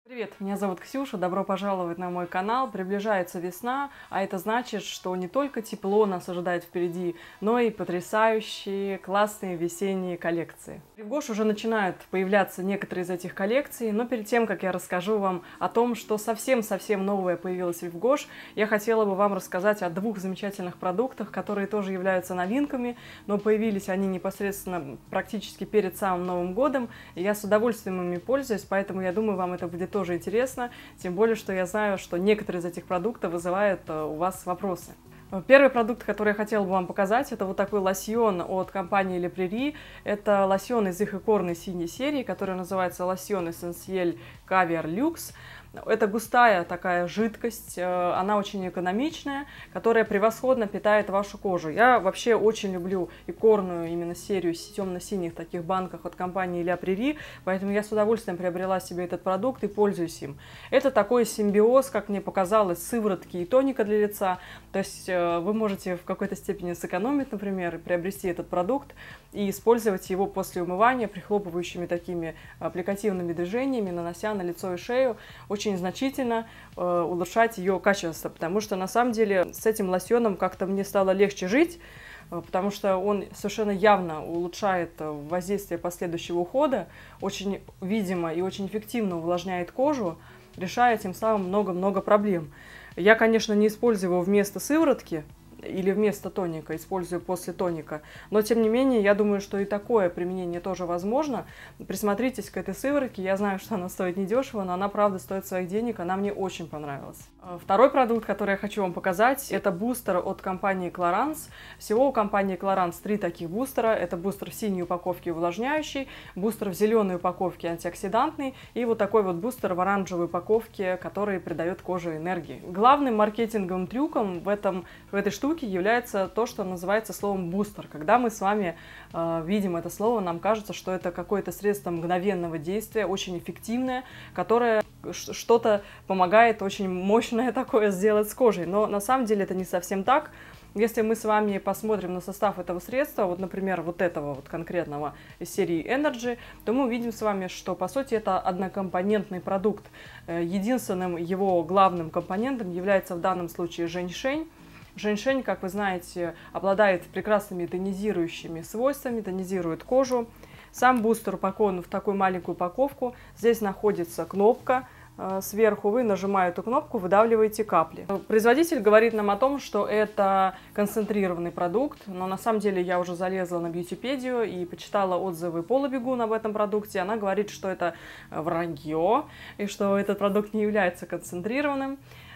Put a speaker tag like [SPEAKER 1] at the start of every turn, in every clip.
[SPEAKER 1] Привет, меня зовут Ксюша, добро пожаловать на мой канал. Приближается весна, а это значит, что не только тепло нас ожидает впереди, но и потрясающие, классные весенние коллекции. В Гош уже начинают появляться некоторые из этих коллекций, но перед тем, как я расскажу вам о том, что совсем-совсем новое появилось в Гош, я хотела бы вам рассказать о двух замечательных продуктах, которые тоже являются новинками, но появились они непосредственно практически перед самым Новым годом, и я с удовольствием ими пользуюсь, поэтому я думаю, вам это будет тоже интересно, тем более, что я знаю, что некоторые из этих продуктов вызывают у вас вопросы. Первый продукт, который я хотела бы вам показать, это вот такой лосьон от компании Le Prairie. Это лосьон из их икорной синей серии, который называется лосьон Essentiel Caviar Luxe. Это густая такая жидкость, она очень экономичная, которая превосходно питает вашу кожу. Я вообще очень люблю икорную именно серию темно-синих таких банках от компании Le Prairie, поэтому я с удовольствием приобрела себе этот продукт и пользуюсь им. Это такой симбиоз, как мне показалось, сыворотки и тоника для лица. То есть вы можете в какой-то степени сэкономить, например, и приобрести этот продукт и использовать его после умывания прихлопывающими такими аппликативными движениями, нанося на лицо и шею, очень значительно улучшать ее качество, потому что на самом деле с этим лосьоном как-то мне стало легче жить, потому что он совершенно явно улучшает воздействие последующего ухода, очень видимо и очень эффективно увлажняет кожу, решая тем самым много-много проблем. Я, конечно, не использую его вместо сыворотки или вместо тоника, использую после тоника. Но, тем не менее, я думаю, что и такое применение тоже возможно. Присмотритесь к этой сыворотке. Я знаю, что она стоит недешево, но она, правда, стоит своих денег. Она мне очень понравилась. Второй продукт, который я хочу вам показать, это бустер от компании Clarins. Всего у компании Clarins 3 таких бустера. Это бустер в синей упаковке увлажняющий, бустер в зеленой упаковке антиоксидантный и вот такой вот бустер в оранжевой упаковке, который придает коже энергии. Главным маркетинговым трюком в этой штуке является то, что называется словом бустер. Когда мы с вами видим это слово, нам кажется, что это какое-то средство мгновенного действия, очень эффективное, которое что-то помогает очень мощное такое сделать с кожей. Но на самом деле это не совсем так. Если мы с вами посмотрим на состав этого средства, вот, например, вот этого вот конкретного из серии Energy, то мы увидим с вами, что, по сути, это однокомпонентный продукт. Единственным его главным компонентом является в данном случае женьшень. Женьшень, как вы знаете, обладает прекрасными тонизирующими свойствами, тонизирует кожу. Сам бустер упакован в такую маленькую упаковку. Здесь находится кнопка. Сверху вы нажимаете эту кнопку, выдавливаете капли. Производитель говорит нам о том, что это концентрированный продукт, но на самом деле я уже залезла на Бьютипедию и почитала отзывы Пола Бегун об этом продукте. Она говорит, что это вранье и что этот продукт не является концентрированным.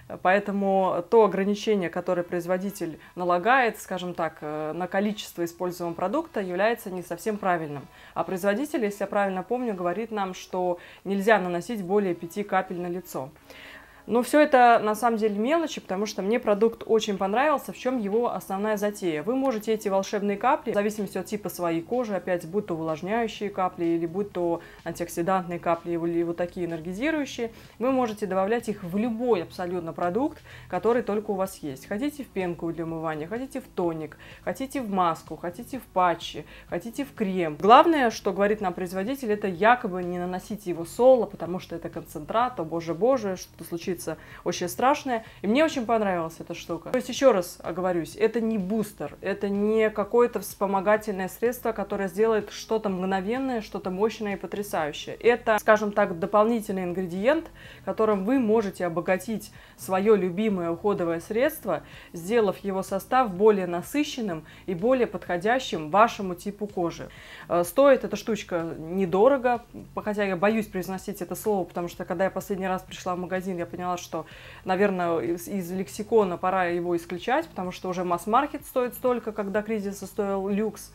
[SPEAKER 1] Поэтому то ограничение, которое производитель налагает, скажем так, на количество используемого продукта, является не совсем правильным. А производитель, если я правильно помню, говорит нам, что нельзя наносить более 5 капель на лицо. Но все это на самом деле мелочи, потому что мне продукт очень понравился, в чем его основная затея. Вы можете эти волшебные капли, в зависимости от типа своей кожи, опять, будь то увлажняющие капли, или будь то антиоксидантные капли, или вот такие энергизирующие, вы можете добавлять их в любой абсолютно продукт, который только у вас есть. Хотите в пенку для умывания, хотите в тоник, хотите в маску, хотите в патчи, хотите в крем. Главное, что говорит нам производитель, это якобы не наносите его соло, потому что это концентрат, о боже-боже, что-то случится очень страшное. И мне очень понравилась эта штука. То есть, еще раз оговорюсь, это не бустер, это не какое-то вспомогательное средство, которое сделает что-то мгновенное, что-то мощное и потрясающее. Это, скажем так, дополнительный ингредиент, которым вы можете обогатить свое любимое уходовое средство, сделав его состав более насыщенным и более подходящим вашему типу кожи. Стоит эта штучка недорого, хотя я боюсь произносить это слово, потому что когда я последний раз пришла в магазин, я поняла, что, наверное, из лексикона пора его исключать, потому что уже масс-маркет стоит столько, когда кризиса стоил люкс.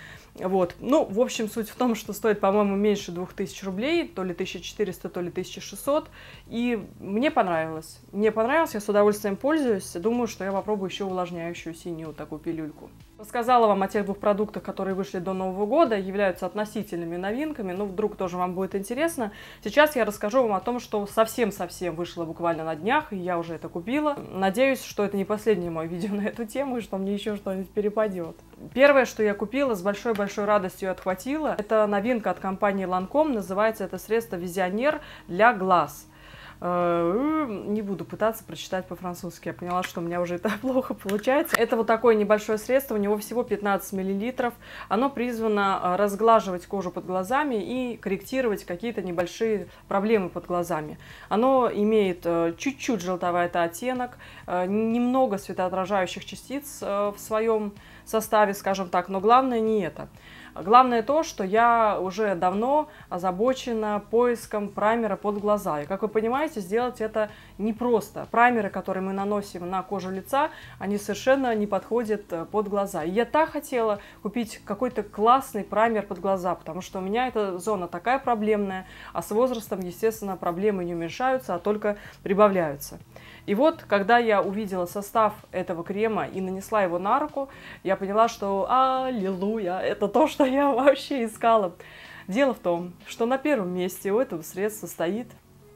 [SPEAKER 1] Вот. Ну, в общем, суть в том, что стоит, по-моему, меньше 2000 рублей, то ли 1400, то ли 1600. И мне понравилось. Мне понравилось, я с удовольствием пользуюсь. Думаю, что я попробую еще увлажняющую синюю такую пилюльку. Рассказала вам о тех двух продуктах, которые вышли до Нового года, являются относительными новинками, но вдруг тоже вам будет интересно. Сейчас я расскажу вам о том, что совсем-совсем вышло буквально на днях, и я уже это купила. Надеюсь, что это не последнее мое видео на эту тему, и что мне еще что-нибудь перепадет. Первое, что я купила, с большой-большой радостью отхватила, это новинка от компании Lancome, называется это средство «Визионер для глаз». Не буду пытаться прочитать по-французски, я поняла, что у меня уже это плохо получается. Это вот такое небольшое средство, у него всего 15 мл. Оно призвано разглаживать кожу под глазами и корректировать какие-то небольшие проблемы под глазами. Оно имеет чуть-чуть желтоватый оттенок, немного светоотражающих частиц в своем составе, скажем так, но главное не это. Главное то, что я уже давно озабочена поиском праймера под глаза. И, как вы понимаете, сделать это непросто. Праймеры, которые мы наносим на кожу лица, они совершенно не подходят под глаза. И я так хотела купить какой-то классный праймер под глаза, потому что у меня эта зона такая проблемная, а с возрастом, естественно, проблемы не уменьшаются, а только прибавляются. И вот, когда я увидела состав этого крема и нанесла его на руку, я поняла, что аллилуйя, это то, что я вообще искала. Дело в том, что на первом месте у этого средства стоит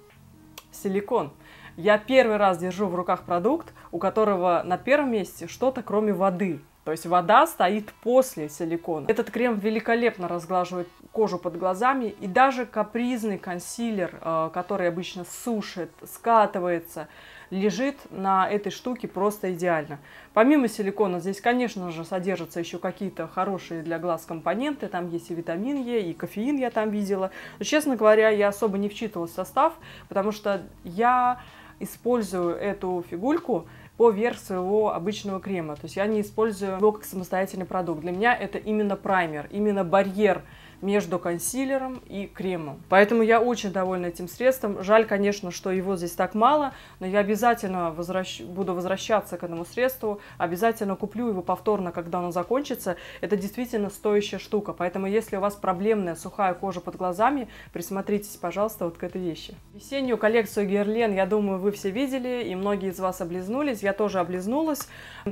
[SPEAKER 1] силикон. Я первый раз держу в руках продукт, у которого на первом месте что-то кроме воды. То есть вода стоит после силикона. Этот крем великолепно разглаживает кожу под глазами. И даже капризный консилер, который обычно сушит, скатывается, лежит на этой штуке просто идеально. Помимо силикона здесь, конечно же, содержатся еще какие-то хорошие для глаз компоненты. Там есть и витамин Е, и кофеин я там видела. Но, честно говоря, я особо не вчитывалась в состав, потому что я использую эту фигульку поверх своего обычного крема. То есть я не использую его как самостоятельный продукт. Для меня это именно праймер, именно барьер между консилером и кремом. Поэтому я очень довольна этим средством. Жаль, конечно, что его здесь так мало, но я обязательно буду возвращаться к этому средству, обязательно куплю его повторно, когда оно закончится. Это действительно стоящая штука, поэтому если у вас проблемная сухая кожа под глазами, присмотритесь, пожалуйста, вот к этой вещи. Весеннюю коллекцию Guerlain, я думаю, вы все видели, и многие из вас облизнулись, я тоже облизнулась.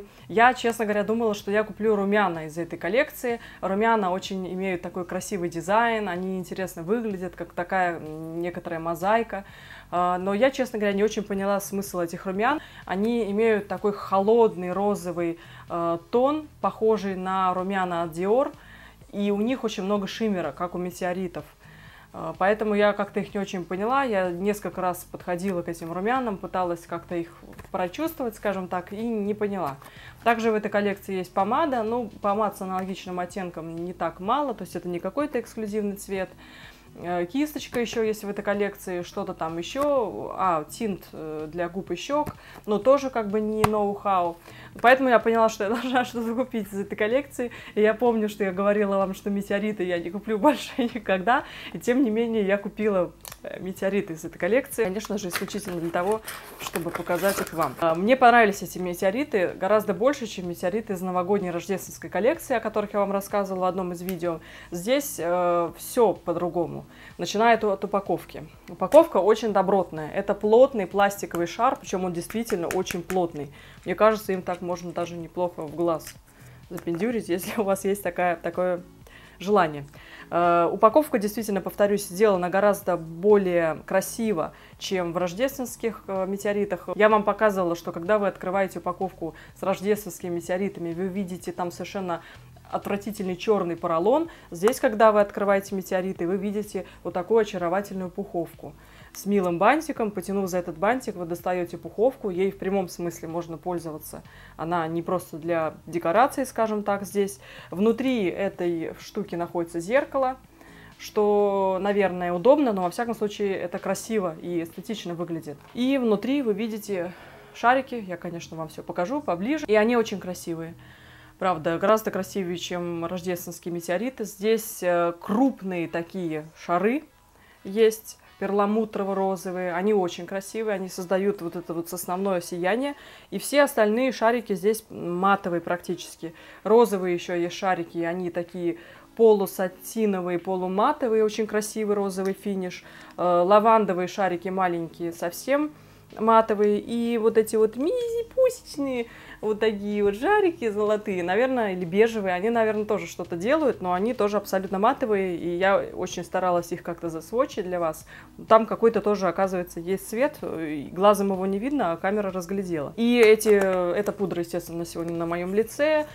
[SPEAKER 1] Я, честно говоря, думала, что я куплю румяна из этой коллекции. Румяна очень имеют такой красивый дизайн, они интересно выглядят, как такая некоторая мозаика. Но я, честно говоря, не очень поняла смысл этих румян. Они имеют такой холодный розовый тон, похожий на румяна от Dior, и у них очень много шиммера, как у метеоритов. Поэтому я как-то их не очень поняла. Я несколько раз подходила к этим румянам, пыталась как-то их прочувствовать, скажем так, и не поняла. Также в этой коллекции есть помада. Ну, помад с аналогичным оттенком не так мало, то есть это не какой-то эксклюзивный цвет. Кисточка еще есть в этой коллекции, что-то там еще, тинт для губ и щек, но тоже как бы не ноу-хау. Поэтому я поняла, что я должна что-то купить из этой коллекции. И я помню, что я говорила вам, что метеориты я не куплю больше никогда. И тем не менее я купила метеориты из этой коллекции. Конечно же, исключительно для того, чтобы показать их вам. Мне понравились эти метеориты гораздо больше, чем метеориты из новогодней рождественской коллекции, о которых я вам рассказывала в одном из видео. Здесь все по-другому. Начиная от упаковки. Упаковка очень добротная. Это плотный пластиковый шар, причем он действительно очень плотный. Мне кажется, им так можно даже неплохо в глаз запендюрить, если у вас есть такое желание. Упаковка, действительно, повторюсь, сделана гораздо более красиво, чем в рождественских метеоритах. Я вам показывала, что когда вы открываете упаковку с рождественскими метеоритами, вы видите там совершенно отвратительный черный поролон. Здесь, когда вы открываете метеориты, вы видите вот такую очаровательную пуховку. С милым бантиком, потянув за этот бантик, вы достаете пуховку, ей в прямом смысле можно пользоваться. Она не просто для декорации, скажем так, здесь. Внутри этой штуки находится зеркало, что, наверное, удобно, но во всяком случае это красиво и эстетично выглядит. И внутри вы видите шарики, я, конечно, вам все покажу поближе, и они очень красивые. Правда, гораздо красивее, чем рождественские метеориты. Здесь крупные такие шары есть, перламутрово-розовые. Они очень красивые, они создают вот это вот основное сияние. И все остальные шарики здесь матовые практически. Розовые еще есть шарики, они такие полусатиновые, полуматовые, очень красивый розовый финиш. Лавандовые шарики маленькие совсем матовые, и вот эти вот мини-пусечные вот такие вот шарики золотые, наверное, или бежевые, они, наверное, тоже что-то делают, но они тоже абсолютно матовые, и я очень старалась их как-то засвочить для вас. Там какой-то тоже, оказывается, есть свет, глазом его не видно, а камера разглядела. И эта пудра, естественно, сегодня на моем лице,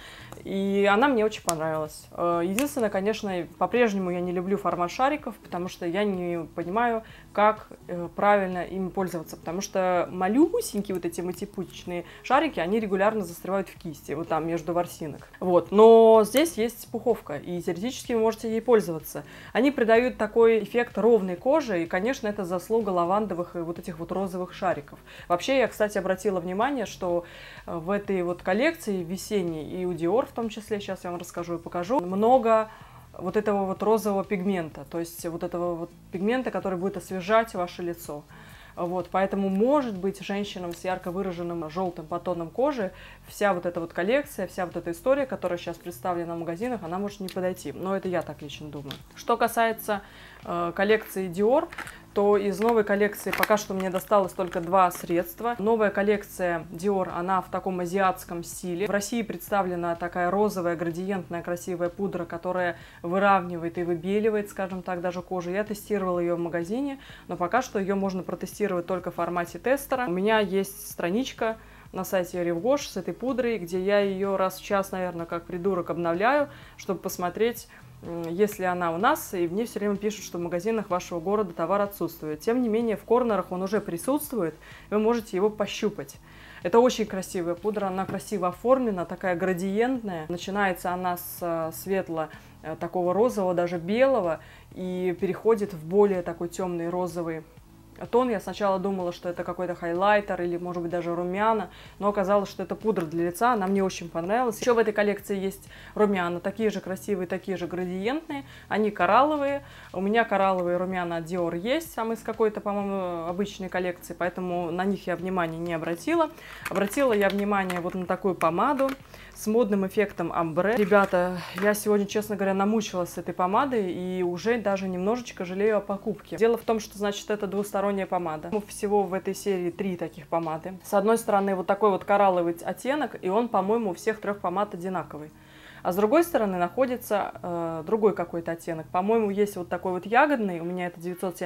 [SPEAKER 1] и она мне очень понравилась. Единственное, конечно, по-прежнему я не люблю формат шариков, потому что я не понимаю, как правильно ими пользоваться, потому что малюсенькие вот эти матипутичные шарики, они регулярно застревают в кисти, вот там между ворсинок. Вот. Но здесь есть пуховка, и теоретически вы можете ей пользоваться. Они придают такой эффект ровной кожи, и, конечно, это заслуга лавандовых и вот этих вот розовых шариков. Вообще, я, кстати, обратила внимание, что в этой вот коллекции весенней, и у Dior в том числе, сейчас я вам расскажу и покажу, много вот этого вот розового пигмента, то есть вот этого вот пигмента, который будет освежать ваше лицо. Вот, поэтому, может быть, женщинам с ярко выраженным желтым подтоном кожи вся вот эта вот коллекция, вся вот эта история, которая сейчас представлена в магазинах, она может не подойти. Но это я так лично думаю. Что касается коллекции Dior, то из новой коллекции пока что мне досталось только 2 средства. Новая коллекция Dior, она в таком азиатском стиле. В России представлена такая розовая, градиентная, красивая пудра, которая выравнивает и выбеливает, скажем так, даже кожу. Я тестировала ее в магазине, но пока что ее можно протестировать только в формате тестера. У меня есть страничка на сайте Revgosh с этой пудрой, где я ее раз в час, наверное, как придурок обновляю, чтобы посмотреть, если она у нас, и мне все время пишут, что в магазинах вашего города товар отсутствует. Тем не менее, в корнерах он уже присутствует, вы можете его пощупать. Это очень красивая пудра, она красиво оформлена, такая градиентная. Начинается она с светло такого розового, даже белого, и переходит в более такой темный розовый тон. Я сначала думала, что это какой-то хайлайтер или, может быть, даже румяна, но оказалось, что это пудра для лица, она мне очень понравилась. Еще в этой коллекции есть румяна, такие же красивые, такие же градиентные, они коралловые. У меня коралловые румяна от Dior есть, там из какой-то, по-моему, обычной коллекции, поэтому на них я внимания не обратила. Обратила я внимание вот на такую помаду с модным эффектом амбре. Ребята, я сегодня, честно говоря, намучилась с этой помадой и уже даже немножечко жалею о покупке. Дело в том, что, значит, это двусторонняя помада. Всего в этой серии 3 таких помады. С одной стороны, вот такой вот коралловый оттенок, и он, по-моему, у всех 3 помад одинаковый. А с другой стороны находится другой какой-то оттенок. По-моему, есть вот такой вот ягодный, у меня это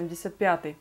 [SPEAKER 1] 975.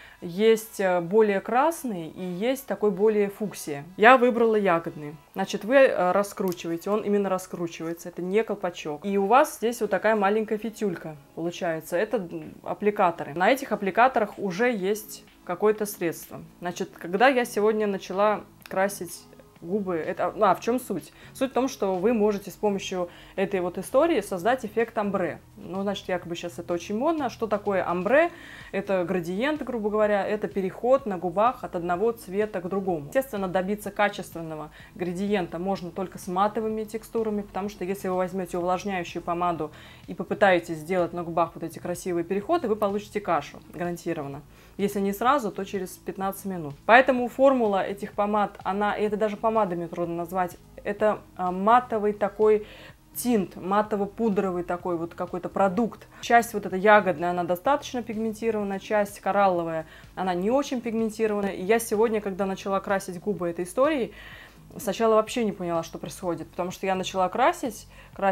[SPEAKER 1] Есть более красный и есть такой более фуксия. Я выбрала ягодный. Значит, вы раскручиваете, он именно раскручивается, это не колпачок. И у вас здесь вот такая маленькая фитюлька получается, это аппликаторы. На этих аппликаторах уже есть какое-то средство. Значит, когда я сегодня начала красить губы, в чем суть? Суть в том, что вы можете с помощью этой вот истории создать эффект амбре. Ну, значит, якобы сейчас это очень модно. Что такое амбре? Это градиент, грубо говоря, это переход на губах от одного цвета к другому. Естественно, добиться качественного градиента можно только с матовыми текстурами, потому что если вы возьмете увлажняющую помаду и попытаетесь сделать на губах вот эти красивые переходы, вы получите кашу, гарантированно. Если не сразу, то через 15 минут. Поэтому формула этих помад, и это даже помадами трудно назвать, это матовый такой тинт, матово-пудровый такой вот какой-то продукт. Часть вот эта ягодная, она достаточно пигментированная, часть коралловая, она не очень пигментированная. И я сегодня, когда начала красить губы этой историей, сначала вообще не поняла, что происходит, потому что я начала красить,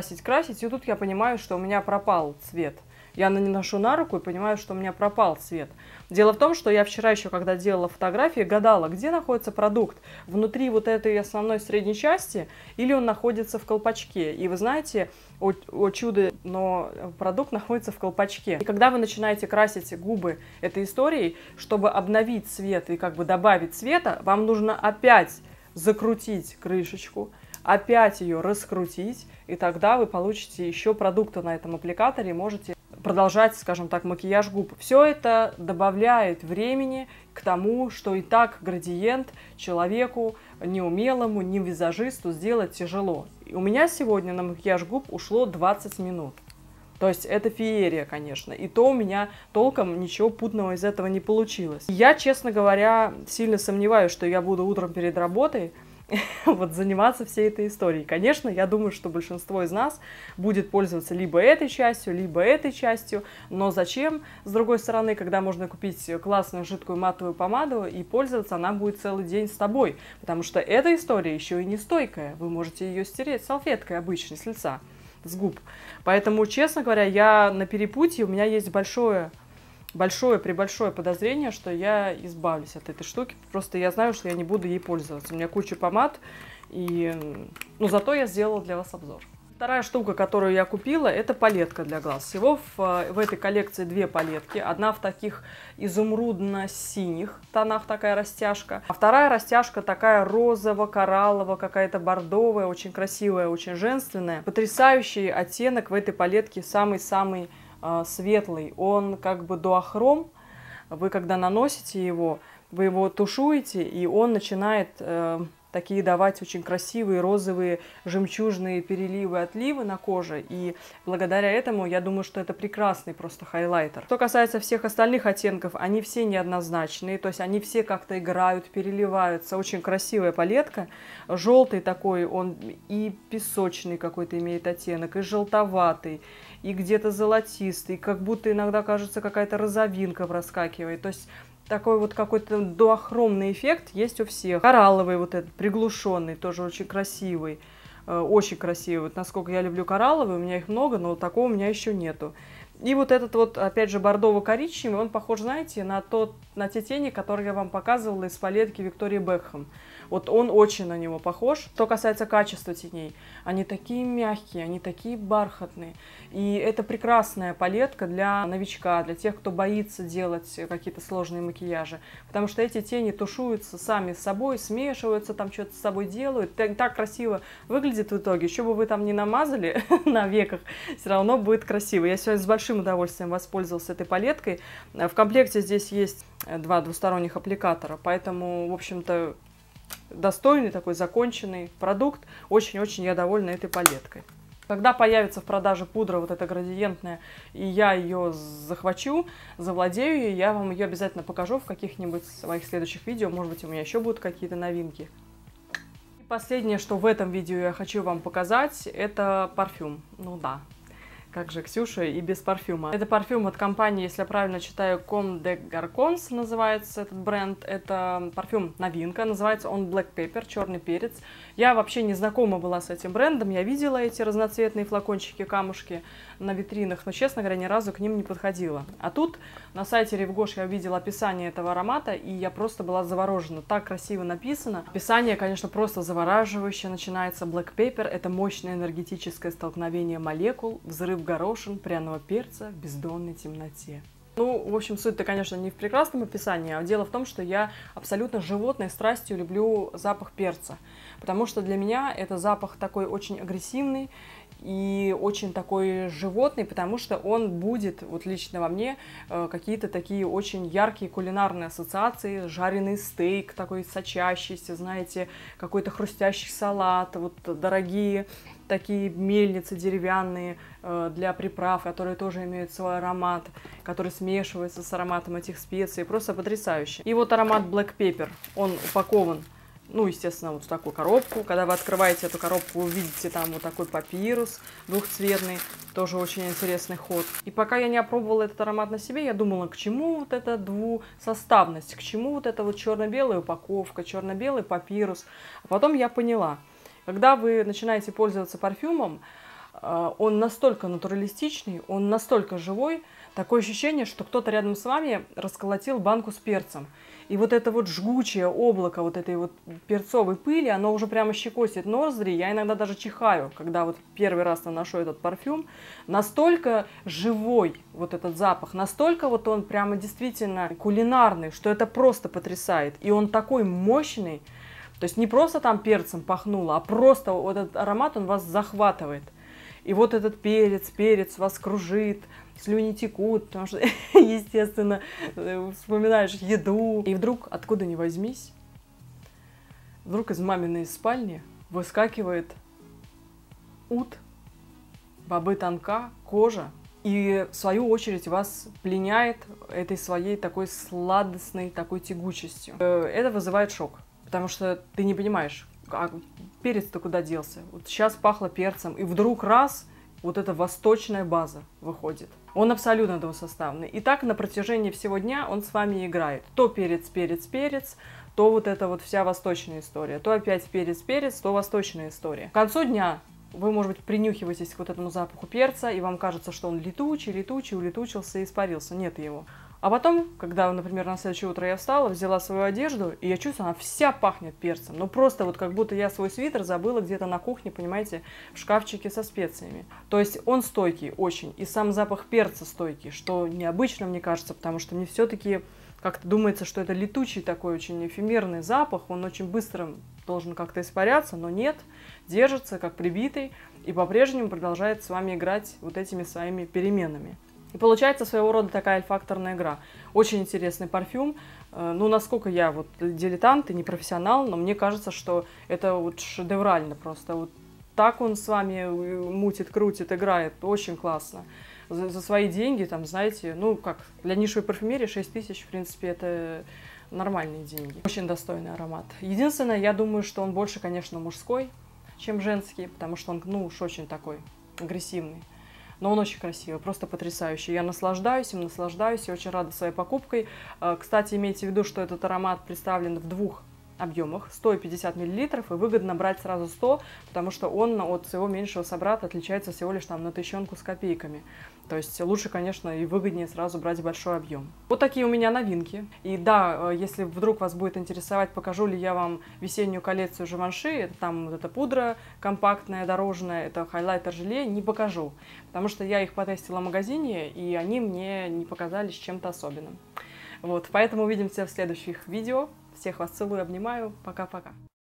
[SPEAKER 1] и тут я понимаю, что у меня пропал цвет. Я наношу на руку и понимаю, что у меня пропал цвет. Дело в том, что я вчера еще, когда делала фотографии, гадала, где находится продукт, внутри вот этой основной средней части, или он находится в колпачке. И вы знаете, о чудо, но продукт находится в колпачке. И когда вы начинаете красить губы этой историей, чтобы обновить цвет и как бы добавить цвета, вам нужно опять закрутить крышечку, опять ее раскрутить, и тогда вы получите еще продукты на этом аппликаторе и можете продолжать, скажем так, макияж губ. Все это добавляет времени к тому, что и так градиент человеку неумелому, не визажисту сделать тяжело. И у меня сегодня на макияж губ ушло 20 минут. То есть это феерия, конечно. И то у меня толком ничего путного из этого не получилось. Я, честно говоря, сильно сомневаюсь, что я буду утром перед работой вот заниматься всей этой историей. Конечно, я думаю, что большинство из нас будет пользоваться либо этой частью, но зачем? С другой стороны, когда можно купить классную жидкую матовую помаду и пользоваться, она будет целый день с тобой, потому что эта история еще и не стойкая. Вы можете ее стереть салфеткой обычной с лица, с губ. Поэтому, честно говоря, я на перепутье, у меня есть большое подозрение, что я избавлюсь от этой штуки. Просто я знаю, что я не буду ей пользоваться. У меня куча помад, но зато я сделала для вас обзор. Вторая штука, которую я купила, это палетка для глаз. Всего в этой коллекции две палетки. Одна в таких изумрудно-синих тонах, такая растяжка. А вторая растяжка такая розово-кораллово, какая-то бордовая, очень красивая, очень женственная. Потрясающий оттенок в этой палетке, самый-самый светлый. Он как бы дуохром. Вы когда наносите его, вы его тушуете, и он начинает такие давать очень красивые розовые жемчужные переливы, отливы на коже. И благодаря этому я думаю, что это прекрасный просто хайлайтер. Что касается всех остальных оттенков, они все неоднозначные, то есть они все как-то играют, переливаются. Очень красивая палетка. Желтый такой, он и песочный какой-то имеет оттенок, и желтоватый, и где-то золотистый, как будто иногда кажется какая-то розовинка проскакивает. То есть такой вот какой-то дуохромный эффект есть у всех. Коралловый вот этот, приглушенный, тоже очень красивый. Очень красивый. Вот насколько я люблю коралловый, у меня их много, но такого у меня еще нету. И вот этот вот, опять же, бордово-коричневый, он похож, знаете, на те тени, которые я вам показывала из палетки Виктории Бекхэм. Вот он очень на него похож. Что касается качества теней, они такие мягкие, они такие бархатные. И это прекрасная палетка для новичка, для тех, кто боится делать какие-то сложные макияжи. Потому что эти тени тушуются сами с собой, смешиваются, там что-то с собой делают. Так красиво выглядит в итоге. Еще бы вы там не намазали на веках, все равно будет красиво. Я сегодня с большим удовольствием воспользовалась этой палеткой. В комплекте здесь есть два двусторонних аппликатора, поэтому, в общем-то, достойный такой законченный продукт. Очень-очень я довольна этой палеткой. Когда появится в продаже пудра вот эта градиентная, и я ее захвачу, завладею ее, я вам ее обязательно покажу в каких-нибудь своих следующих видео. Может быть, у меня еще будут какие-то новинки. И последнее, что в этом видео я хочу вам показать, это парфюм. Ну да. Как же, Ксюша, и без парфюма. Это парфюм от компании, если я правильно читаю, Comme des Garçons называется этот бренд. Это парфюм новинка, называется он Black Pepper, черный перец. Я вообще не знакома была с этим брендом, я видела эти разноцветные флакончики, камушки на витринах, но, честно говоря, ни разу к ним не подходила. А тут на сайте Ревгош я увидела описание этого аромата, и я просто была заворожена. Так красиво написано. Описание, конечно, просто завораживающее. Начинается Black Pepper. Это мощное энергетическое столкновение молекул, взрыв горошин, пряного перца в бездонной темноте. Ну, в общем, суть-то, конечно, не в прекрасном описании, а дело в том, что я абсолютно животной страстью люблю запах перца. Потому что для меня это запах такой очень агрессивный и очень такой животный, потому что он будет, вот лично во мне, какие-то такие очень яркие кулинарные ассоциации. Жареный стейк такой сочащийся, знаете, какой-то хрустящий салат, вот дорогие такие мельницы деревянные для приправ, которые тоже имеют свой аромат, который смешивается с ароматом этих специй. Просто потрясающе. И вот аромат Black Pepper, он упакован, ну, естественно, вот в такую коробку. Когда вы открываете эту коробку, вы увидите там вот такой папирус двухцветный. Тоже очень интересный ход. И пока я не опробовала этот аромат на себе, я думала, к чему вот эта двусоставность, к чему вот эта вот черно-белая упаковка, черно-белый папирус. А потом я поняла, когда вы начинаете пользоваться парфюмом, он настолько натуралистичный, он настолько живой, такое ощущение, что кто-то рядом с вами расколотил банку с перцем. И вот это вот жгучее облако вот этой вот перцовой пыли, оно уже прямо щекотит ноздри. Я иногда даже чихаю, когда вот первый раз наношу этот парфюм. Настолько живой вот этот запах, настолько вот он прямо действительно кулинарный, что это просто потрясает. И он такой мощный. То есть не просто там перцем пахнуло, а просто вот этот аромат, он вас захватывает. И вот этот перец вас кружит, слюни текут, потому что, естественно, вспоминаешь еду. И вдруг, откуда ни возьмись, вдруг из маминой спальни выскакивает ут, бобы тонка, кожа. И в свою очередь вас пленяет этой своей такой сладостной, такой тягучестью. Это вызывает шок. Потому что ты не понимаешь, а перец-то куда делся? Вот сейчас пахло перцем, и вдруг раз, вот эта восточная база выходит. Он абсолютно двусоставный. И так на протяжении всего дня он с вами играет. То перец, перец, перец, то вот эта вот вся восточная история. То опять перец, перец, то восточная история. К концу дня вы, может быть, принюхиваетесь к вот этому запаху перца, и вам кажется, что он летучий, летучий, улетучился и испарился. Нет его. А потом, когда, например, на следующее утро я встала, взяла свою одежду, и я чувствую, она вся пахнет перцем. Ну просто вот как будто я свой свитер забыла где-то на кухне, понимаете, в шкафчике со специями. То есть он стойкий очень, и сам запах перца стойкий, что необычно, мне кажется, потому что мне все-таки как-то думается, что это летучий такой очень эфемерный запах, он очень быстро должен как-то испаряться, но нет, держится как прибитый и по-прежнему продолжает с вами играть вот этими своими переменами. И получается своего рода такая альфакторная игра. Очень интересный парфюм. Ну, насколько я вот дилетант и не профессионал, но мне кажется, что это вот шедеврально просто. Вот так он с вами мутит, крутит, играет. Очень классно. За свои деньги, там, знаете, ну, как, для нишевой парфюмерии 6 тысяч, в принципе, это нормальные деньги. Очень достойный аромат. Единственное, я думаю, что он больше, конечно, мужской, чем женский, потому что он, ну, уж очень такой агрессивный. Но он очень красивый, просто потрясающий. Я наслаждаюсь им, наслаждаюсь и очень рада своей покупкой. Кстати, имейте в виду, что этот аромат представлен в двух объемах, 100 и 50 мл, и выгодно брать сразу 100, потому что он от своего меньшего собрата отличается всего лишь там на тысячонку с копейками. То есть лучше, конечно, и выгоднее сразу брать большой объем. Вот такие у меня новинки. И да, если вдруг вас будет интересовать, покажу ли я вам весеннюю коллекцию Живанши, это там вот эта пудра компактная, дорожная, это хайлайтер желе, не покажу, потому что я их потестила в магазине, и они мне не показались чем-то особенным. Вот, поэтому увидимся в следующих видео. Всех вас целую, обнимаю. Пока-пока.